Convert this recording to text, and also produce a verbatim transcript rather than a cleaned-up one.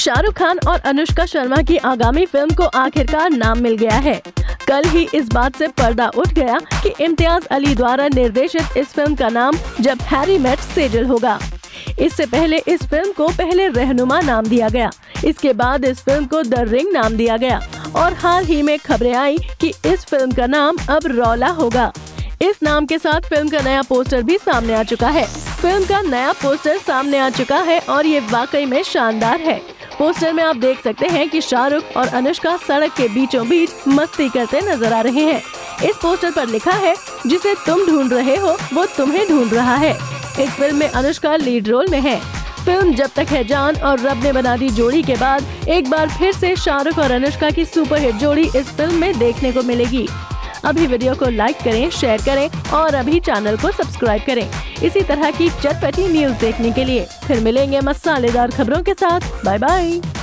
शाहरुख खान और अनुष्का शर्मा की आगामी फिल्म को आखिरकार नाम मिल गया है। कल ही इस बात से पर्दा उठ गया कि इम्तियाज अली द्वारा निर्देशित इस फिल्म का नाम जब हैरी मेट सेजल होगा। इससे पहले इस फिल्म को पहले रहनुमा नाम दिया गया, इसके बाद इस फिल्म को द रिंग नाम दिया गया और हाल ही में खबरें आई कि इस फिल्म का नाम अब रौला होगा। इस नाम के साथ फिल्म का नया पोस्टर भी सामने आ चुका है। फिल्म का नया पोस्टर सामने आ चुका है और ये वाकई में शानदार है। पोस्टर में आप देख सकते हैं कि शाहरुख और अनुष्का सड़क के बीचों बीच मस्ती करते नजर आ रहे हैं। इस पोस्टर पर लिखा है, जिसे तुम ढूंढ रहे हो वो तुम्हें ढूंढ रहा है। इस फिल्म में अनुष्का लीड रोल में है। फिल्म जब तक है जान और रब ने बना दी जोड़ी के बाद एक बार फिर से शाहरुख और अनुष्का की सुपरहिट जोड़ी इस फिल्म में देखने को मिलेगी। अभी वीडियो को लाइक करें, शेयर करें और अभी चैनल को सब्सक्राइब करें इसी तरह की चटपटी न्यूज देखने के लिए। फिर मिलेंगे मसालेदार खबरों के साथ। Bye bye.